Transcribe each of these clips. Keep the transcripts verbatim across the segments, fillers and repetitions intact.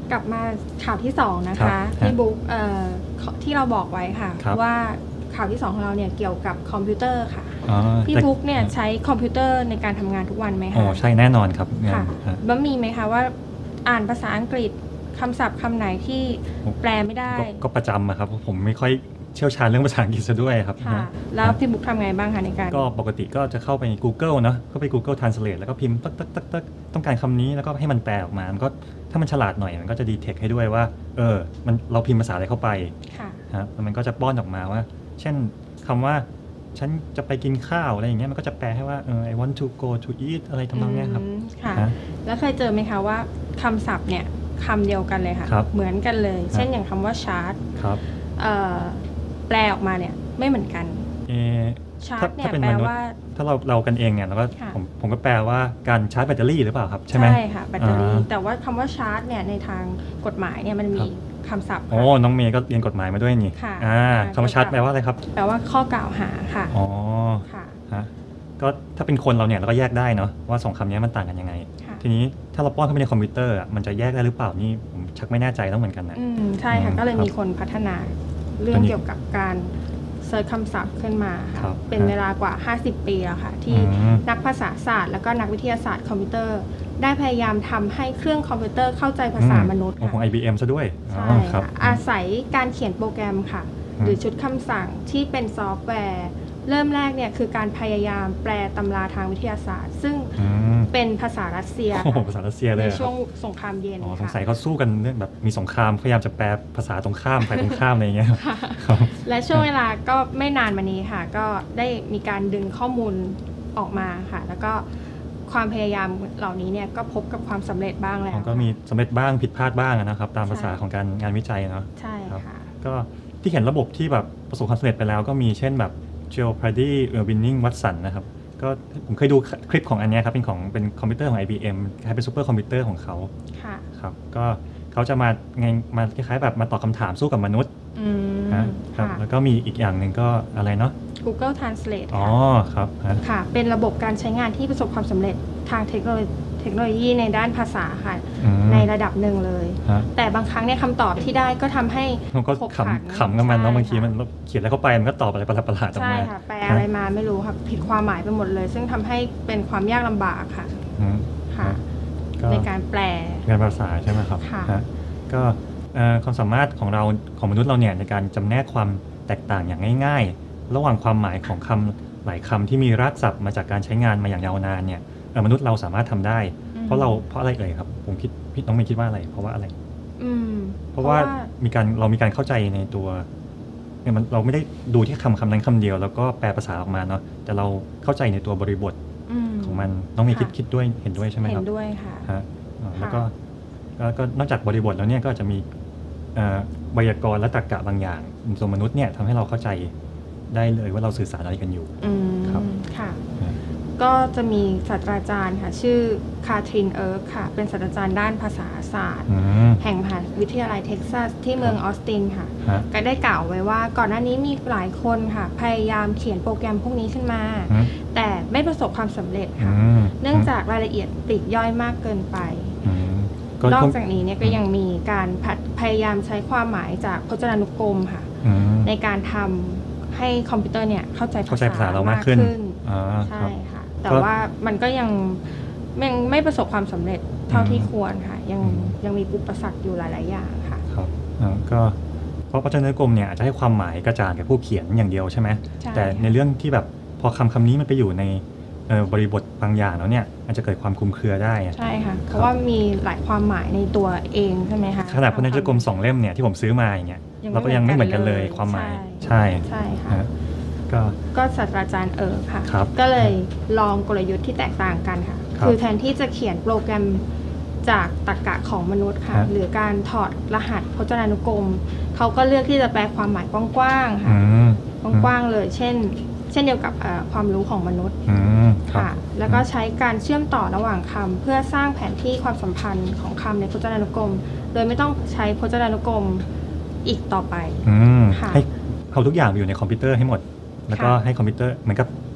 กลับมาข่าวที่สองนะคะพี่บุ๊กที่เราบอกไว้ค่ะว่าข่าวที่สองของเราเนี่ยเกี่ยวกับคอมพิวเตอร์ค่ะพี่บุ๊กเนี่ยใช้คอมพิวเตอร์ในการทำงานทุกวันไหมคะอ๋อใช่แน่นอนครับค่ะบ้ามีไหมคะว่าอ่านภาษาอังกฤษคำศัพท์คำไหนที่แปลไม่ได้ก็ประจำอะครับผมไม่ค่อยเชี่ยวชาญเรื่องภาษาอังกฤษซะด้วยครับค่ะแล้วพี่บุ๊กทำไงบ้างคะในการก็ปกติก็จะเข้าไป Google เนาะเข้าไป Google Translate แล้วก็พิมพ์ตึ๊กตึ๊กตึ๊กตึ๊กต้องการคำนี้แล้วก็ให้มันแปลออกมามันก็ถ้ามันฉลาดหน่อยมันก็จะดีเทคให้ด้วยว่าเออมันเราพิมพ์ภาษาอะไรเข้าไปค่ะแล้วมันก็จะป้อนออกมาว่าเช่นคำว่าฉันจะไปกินข้าวอะไรอย่างเงี้ยมันก็จะแปลให้ว่าเออ I want to go to eat อะไรทำนองเนี้ยครับค่ะแล้วเคยเจอไหมคะว่าคำศัพท์เนี่ยคำเดียวกันเลยค่ะเหมือนกันเลยเช่นอย่างคำว่าชาร์ตแปลออกมาเนี่ยไม่เหมือนกันชาร์จเนี่ยแปลว่าถ้าเราเรากันเองเนี่ยแล้วก็ผมผมก็แปลว่าการชาร์จแบตเตอรี่หรือเปล่าครับใช่ไหมใช่ค่ะแบตเตอรี่แต่ว่าคำว่าชาร์จเนี่ยในทางกฎหมายเนี่ยมันมีคำศัพท์โอ้น้องเมย์ก็เรียนกฎหมายมาด้วยนี่อ่าคำว่าชาร์จแปลว่าอะไรครับแปลว่าข้อกล่าวหาค่ะอ๋อค่ะฮะก็ถ้าเป็นคนเราเนี่ยเราก็แยกได้เนาะว่าสองคำนี้มันต่างกันยังไงทีนี้ถ้าเราป้อนเข้าไปในคอมพิวเตอร์มันจะแยกได้หรือเปล่านี่ผมชักไม่แน่ใจแล้วเหมือนกันนะอืมใช่ค่ะก็เลยมีคนพัฒนาเรื่องเกี่ยวกับการเซิร์ชคำศัพท์ขึ้นมาค่ะเป็นเวลากว่าห้าสิบปีแล้วค่ะที่นักภาษาศาสตร์แล้วก็นักวิทยาศาสตร์คอมพิวเตอร์ได้พยายามทำให้เครื่องคอมพิวเตอร์เข้าใจภาษามนุษย์ของ ไอ บี เอ็ม ซะด้วยใช่ค่ะอาศัยการเขียนโปรแกรมค่ะหรือชุดคำสั่งที่เป็นซอฟต์แวร์เริ่มแรกเนี่ยคือการพยายามแปลตำราทางวิทยาศาสตร์ซึ่งเป็นภาษารัสเซียภาษารัสเซียเลยในช่วงสงครามเย็นสงสัยเขาสู้กันแบบมีสงครามพยายามจะแปลภาษาตรงข้ามฝ่ายตรงข้ามอะไรอย่างเงี้ยและช่วงเวลาก็ไม่นานมานี้ค่ะก็ได้มีการดึงข้อมูลออกมาค่ะแล้วก็ความพยายามเหล่านี้เนี่ยก็พบกับความสำเร็จบ้างแล้วก็มีสำเร็จบ้างผิดพลาดบ้างนะครับตามภาษาของการงานวิจัยเนาะใช่ค่ะก็ที่เห็นระบบที่แบบประสบความสำเร็จไปแล้วก็มีเช่นแบบJeopardy เอ่อ Winning Watson นะครับก็ผมเคยดูคลิปของอันนี้ครับเป็นของเป็นคอมพิวเตอร์ของ ไอ บี เอ็ม คล้ายเป็นซูเปอร์คอมพิวเตอร์ของเขาค่ะครับก็เขาจะมาไงมาคล้ายๆแบบมาตอบคำถามสู้กับมนุษย์นะครับแล้วก็มีอีกอย่างหนึ่งก็อะไรเนาะ Google Translate อ๋อครับค่ะเป็นระบบการใช้งานที่ประสบความสำเร็จทางเทคโนโลยีเทคโนโลยีในด้านภาษาค่ะในระดับหนึ่งเลยแต่บางครั้งเนี่ยคำตอบที่ได้ก็ทำให้มันก็ขำขำกับมันเนาะบางทีมันเขียนอะไรเข้าไปมันก็ตอบอะไรประหลาดๆออกมาใช่ค่ะแปลอะไรมาไม่รู้ค่ะผิดความหมายไปหมดเลยซึ่งทำให้เป็นความยากลำบากค่ะค่ะในการแปลงานภาษาใช่ไหมครับก็ความสามารถของเราของมนุษย์เราเนี่ยในการจำแนกความแตกต่างอย่างง่ายๆระหว่างความหมายของคำหลายคำที่มีรากศัพท์มาจากการใช้งานมาอย่างยาวนานเนี่ยมนุษย์เราสามารถทำได้เพราะเราเพราะอะไรเอ่ยครับผมคิดพี่น้องไม่คิดว่าอะไรเพราะว่าอะไรเพราะว่ามีการเรามีการเข้าใจในตัวเนี่ยมันเราไม่ได้ดูที่คำคำนั้นคำเดียวแล้วก็แปลภาษาออกมาเนาะแต่เราเข้าใจในตัวบริบทของมันน้องมีคิดคิดด้วยเห็นด้วยใช่ไหมครับเห็นด้วยค่ะฮะแล้วก็ก็นอกจากบริบทแล้วเนี่ยก็จะมีไวยากรณ์และตรรกะบางอย่างตัวมนุษย์เนี่ยทำให้เราเข้าใจได้เลยว่าเราสื่อสารอะไรกันอยู่ครับค่ะก็จะมีศาสตราจารย์ค่ะชื่อคาทรินเอิร์กค่ะเป็นศาสตราจารย์ด้านภาษาศาสตร์แห่งมหาวิทยาลัยเท็กซัสที่เมืองออสตินค่ะก็ได้กล่าวไว้ว่าก่อนหน้านี้มีหลายคนค่ะพยายามเขียนโปรแกรมพวกนี้ขึ้นมาแต่ไม่ประสบความสำเร็จค่ะเนื่องจากรายละเอียดปลีกย่อยมากเกินไปนอกจากนี้เนี่ยก็ยังมีการพยายามใช้ความหมายจากพจนานุกรมค่ะในการทำให้คอมพิวเตอร์เนี่ยเข้าใจภาษาเรามากขึ้นใช่ค่ะแต่ว่ามันก็ยังยังไม่ประสบความสำเร็จเท่าที่ควรค่ะยังยังมีอุปสรรคอยู่หลายๆอย่างค่ะครับก็เพราะพจนานุกรมเนี่ยอาจจะให้ความหมายกระจ่างแก่ผู้เขียนอย่างเดียวใช่ไหมแต่ในเรื่องที่แบบพอคำคำนี้มันไปอยู่ในบริบทบางอย่างแล้วเนี่ยอาจจะเกิดความคลุมเครือได้ใช่ค่ะเพราะว่ามีหลายความหมายในตัวเองใช่ไหมคะขนาดพจนานุกรมสองเล่มเนี่ยที่ผมซื้อมาอย่างเงี้ยเราก็ยังไม่เหมือนกันเลยความหมายใช่ใช่ค่ะก็ก็ศาสตราจารย์เอิร์กค่ะก็เลยลองกลยุทธ์ที่แตกต่างกันค่ะคือแทนที่จะเขียนโปรแกรมจากตรรกะของมนุษย์ค่ะหรือการถอดรหัสพจนานุกรมเขาก็เลือกที่จะแปลความหมายกว้างๆค่ะกว้างๆเลยเช่นเช่นเดียวกับความรู้ของมนุษย์ค่ะแล้วก็ใช้การเชื่อมต่อระหว่างคำเพื่อสร้างแผนที่ความสัมพันธ์ของคำในพจนานุกรมโดยไม่ต้องใช้พจนานุกรมอีกต่อไปให้เอาทุกอย่างไปอยู่ในคอมพิวเตอร์ให้หมดแล้วก็ให้คอมพิวเตอร์เหมือนกับ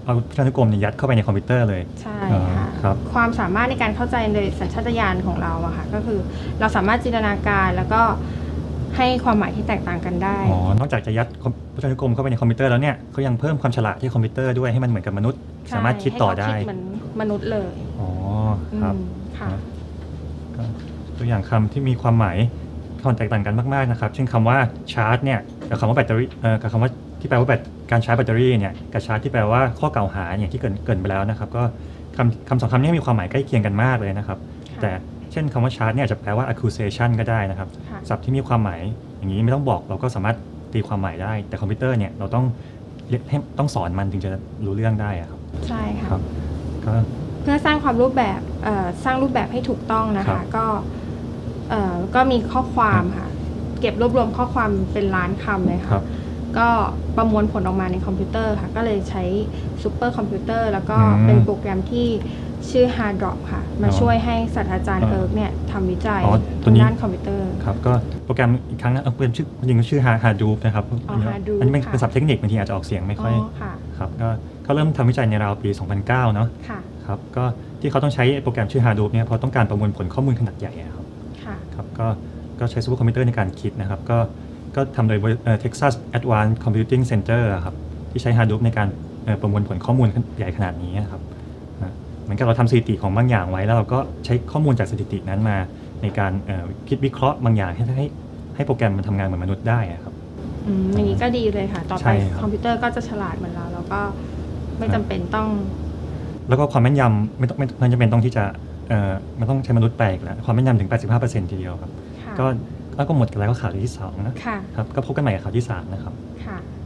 เอาพจนานุกรมเนี่ยยัดเข้าไปในคอมพิวเตอร์เลยใช่อ๋อค่ะครับความสามารถในการเข้าใจโดยสัญชาตญาณของเราอะค่ะก็คือเราสามารถจินตนาการแล้วก็ให้ความหมายที่แตกต่างกันได้อ๋อนอกจากจะยัดพจนานุกรมเข้าไปในคอมพิวเตอร์แล้วเนี่ยเขายังเพิ่มความฉลาดที่คอมพิวเตอร์ด้วยให้มันเหมือนกับมนุษย์ใช่สามารถคิดต่อได้ให้เขาคิดเหมือนมนุษย์เลยอ๋อครับอืมค่ะนะก็ตัวอย่างคำที่มีความหมายความแตกต่างกันมากๆนะครับเช่นคำว่าชาร์จเนี่ยกับคำว่าแบตเตอรี่เอ่อกับคำว่าที่แปลว่าแบตการชาร์จแบตเตอรี่เนี่ยกับชาร์จที่แปลว่าข้อกล่าวหาอย่างที่เกรินเกรินไปแล้วนะครับก็คำคำสองคำนี้มีความหมายใกล้เคียงกันมากเลยนะครับค่ะแต่เช่นคำว่าชาร์จเนี่ยอาจจะแปลว่า accusation ก็ได้นะครับค่ะศัพท์ที่มีความหมายอย่างนี้ไม่ต้องบอกเราก็สามารถตีความหมายได้ แต่คอมพิวเตอร์เนี่ยเราต้องเรียกให้ต้องสอนมันถึงจะรู้เรื่องได้อะครับใช่ค่ะครับก็เพื่อสร้างความรูปแบบเอ่อสร้างรูปแบบให้ถูกต้องนะครัคะบก็เอ่อก็มีข้อความค่ะ เก็บรวบรวมข้อความเป็นล้านคำเลยครัค่ะบก็ประมวลผลออกมาในคอมพิวเตอร์ค่ะ ก็เลยใช้ซูเปอร์คอมพิวเตอร์แล้วก็อืมเป็นโปรแกรมที่ชื่อ Hardrop ค่ะ มาอ๋อช่วยให้ศาสตราจารย์อ่าเอิร์กเนี่ยทำวิจัยอ๋อตัทาว งนี้ด้านคอมพิวเตอร์ครับก็โปรแกรมอีกครั้งนะเอาเป็นชื่อจริงๆก็ชื่อ Hadoop นะครับอ๋อ Hadoop อันนี้เป็นค่ะเป็นศัพท์เทคนิคบางทีอาจจะออกเสียงไม่ค่อยอ๋อค่ะครับก็เขาเริ่มทำวิจัยในราวปี สองพันเก้า เนาะค่ะครับก็ที่เขาต้องใช้โปรแกรมชื่อ Hadoop เนี่ยเพราะต้องการประมวลผลข้อมูลขนาดใหญ่อะครับค่ะครับก็ก็ใช้ซูเปอร์คอมพิวเตอร์ในการคิดนะครับก็ก็ทำโดยเอ่อ Texas Advanced Computing Center อะครับที่ใช้ Hadoop ในการเอ่อประมวลผลข้อมูลใหญ่ขนาดนี้นะครับอ่ะเหมือนกับเราทำสถิติของบางอย่างไว้แล้วเราก็ใช้ข้อมูลจากสถิตินั้นมาในการเอ่อคิดวิเคราะห์บางอย่างให้ให้ให้โปรแกรมมันทำงานเหมือนมนุษย์ได้อะครับอืมอย่างนี้ก็ดีเลยค่ะ ต่อใช่ไปครับคอมพิวเตอร์ก็จะฉลาดเหมือนเราแล้วก็ไม่จำเป็นต้องแล้วก็ความแม่นยำไม่ต้องไม่ไม่จำเป็นต้องที่จะเอ่อมันต้องใช้มนุษย์แปลอีกแล้วความแม่นยำถึง แปดสิบห้าเปอร์เซ็นต์ ทีเดียวครับค่ะก็ก็หมดกันแล้วก็ข่าวที่สองนะค่ะครับก็พบกันใหม่กับข่าวที่สามนะครับค่ะ